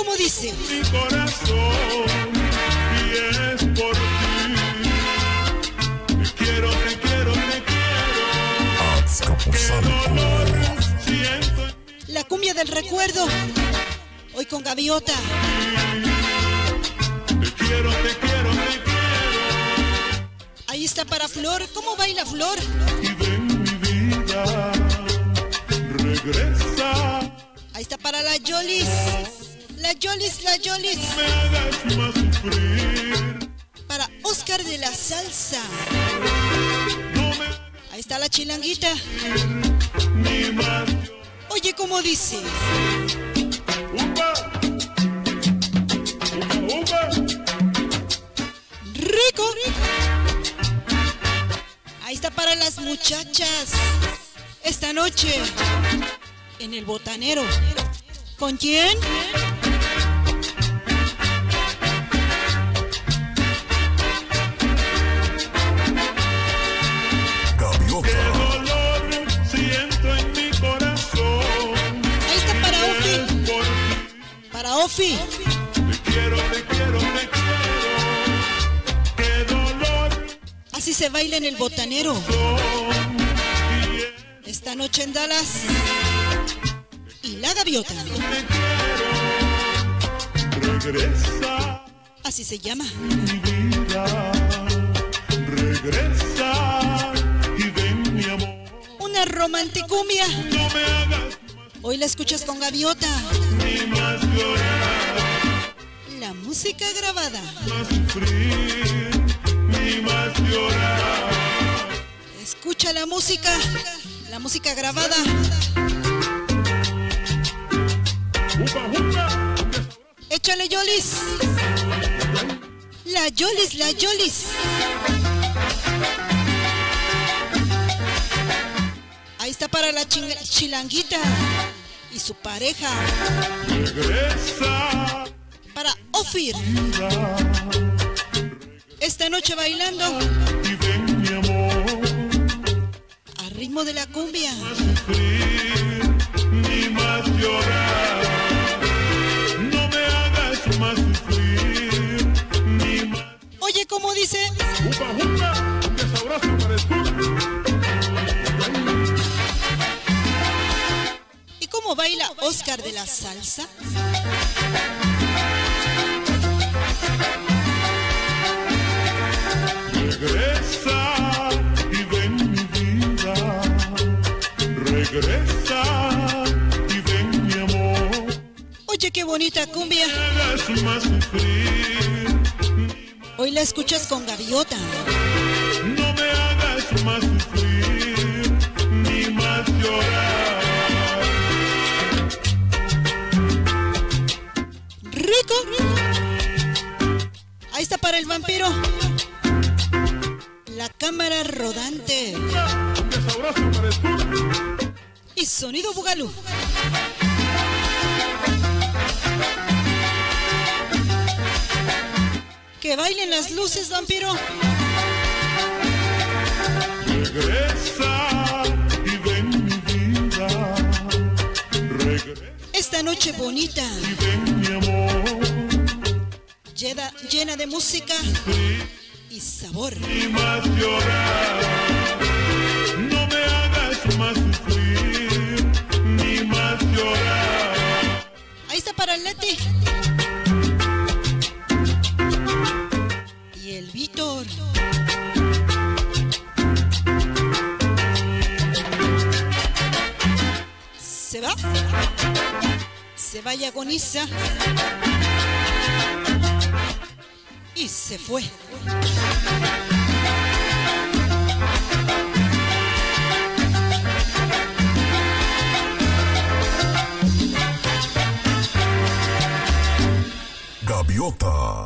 cómo dice. Mi corazón y es por ti. Te quiero, te quiero, te quiero. Qué dolor siento en La cumbia del recuerdo. Hoy con Gaviota. Te quiero, te quiero, te quiero. Ahí está para Flor. ¿Cómo baila Flor? Y ven mi vida, regresa. Ahí está para la Yolis. La Yolis, la Yolis. No me hagas más sufrir. Para Oscar de la Salsa. No me Ahí está la Chilanguita. ni más. Oye, ¿cómo dice? Upa, upa, upa. ¡Rico! Ahí está para las muchachas. Esta noche en el Botanero. ¿Con quién? Qué dolor siento en mi corazón. Ahí está para Es Ofi. por ti. Para Ofi. Te quiero, te quiero, te quiero. Qué dolor Así se baila en el Botanero. y es Esta noche en Dallas. Y la Gaviota. te quiero. Regresa Así se llama. mi vida. Regresa y ven mi amor. Una romanticumbia. No me hagas Hoy la escuchas con Gaviota. ni más llorar, La música grabada. más sufrir, ni más llorar. Escucha la música. La música grabada. Upa, upa. Échale Yolis. La Yolis, la Yolis. Ahí está para la Chilanguita y su pareja. Regresa, Para Ofir. Esta noche bailando y ven mi amor. a ritmo de la cumbia. Sufrir, ni más llorar. No me hagas más sufrir, ni más. Oye, ¿cómo dice? Upa, upa, qué sabroso pares tú. ¿Y cómo baila Oscar de la Salsa? Regresa y ven mi vida. Regresa y ven mi amor. Oye, qué bonita cumbia. No me hagas más sufrir. Hoy la escuchas con Gaviota. No me hagas más sufrir, ni más llorar. Rico. Ahí está para el vampiro. La cámara rodante. Qué sabroso pares tú. Y sonido bugalú. Que bailen las luces, vampiro. Regresa y ven mi vida. Regresa Esta noche bonita, y ven mi amor. llena de música y sabor. Ni más llorar. No me hagas más sufrir, ni más llorar. Ahí está para el Leti. Y el Víctor. Se va. Se va y agoniza. Y se fue. Gaviota.